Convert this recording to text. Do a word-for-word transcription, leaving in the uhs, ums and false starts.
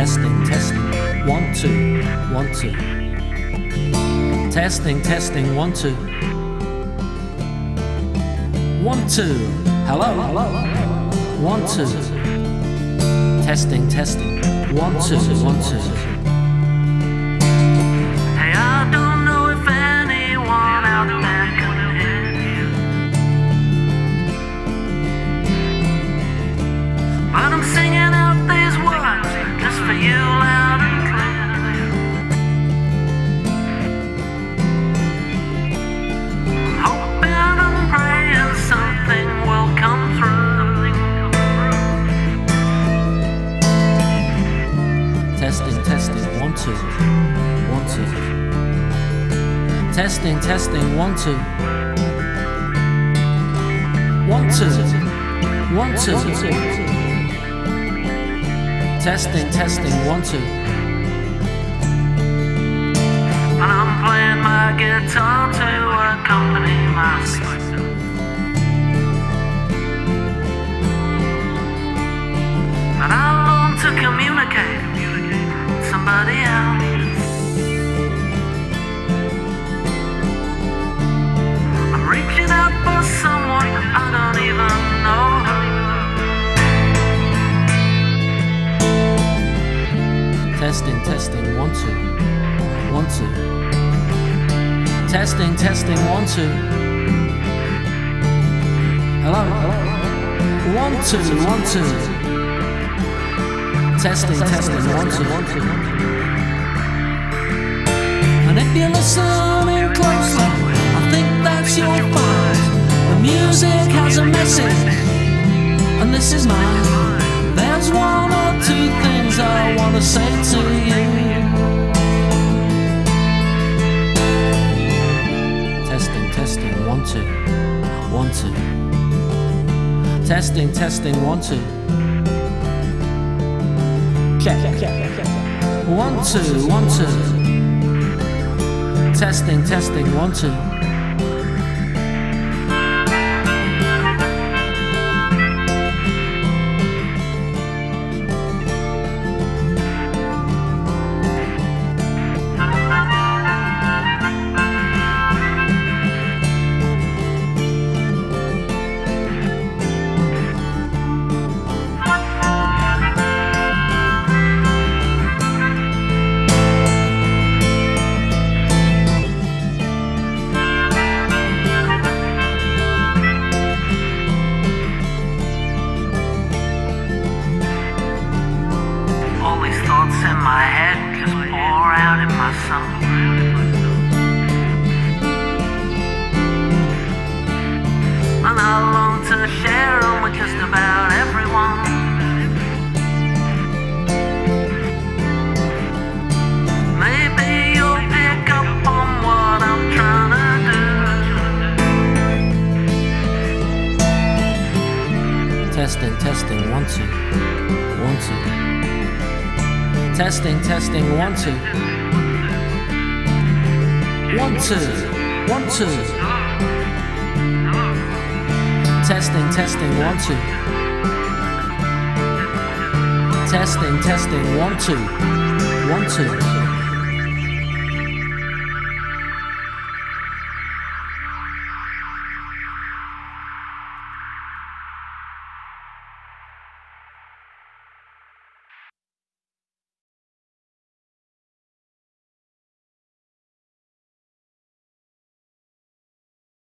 Testing, testing, one, two, one, two. Testing, testing, one, two. One, two. Hello, hello. One, two. Testing, testing. One, two, one, two. Hey, I don't know if anyone out there can hear you, but I'm singing out these words just for you, loud and clear. I'm hoping and praying something will come through. Testing, testing, one, two, one, two. Testing, testing, one, two. One, two, one, two. Testing, testing, one, two. And I'm playing my guitar to accompany myself. But I long to communicate with somebody else. I'm reaching out for someone I don't even know. Testing, testing, one, two, one, two. Testing, testing, one, two. Hello, hello. One, two, one, two. Testing, testing, one, two, one, two. And if you're listening closely, I think that you'll find the music has a message, and this is mine. There's one or two things I want to say to you. Testing, testing, one, two, one, two. Testing, testing, one, two. Check, check, check, check. One, two, one, two. Testing, testing, one, two. All these thoughts in my head just pour out in my song. And I long to share them with just about everyone. Maybe you'll pick up on what I'm trying to do. Testing, testing, one, two, one, two. Testing, testing, one, two. One, two, one, two. Testing, testing, one, two. Testing, testing, one, two. One, two.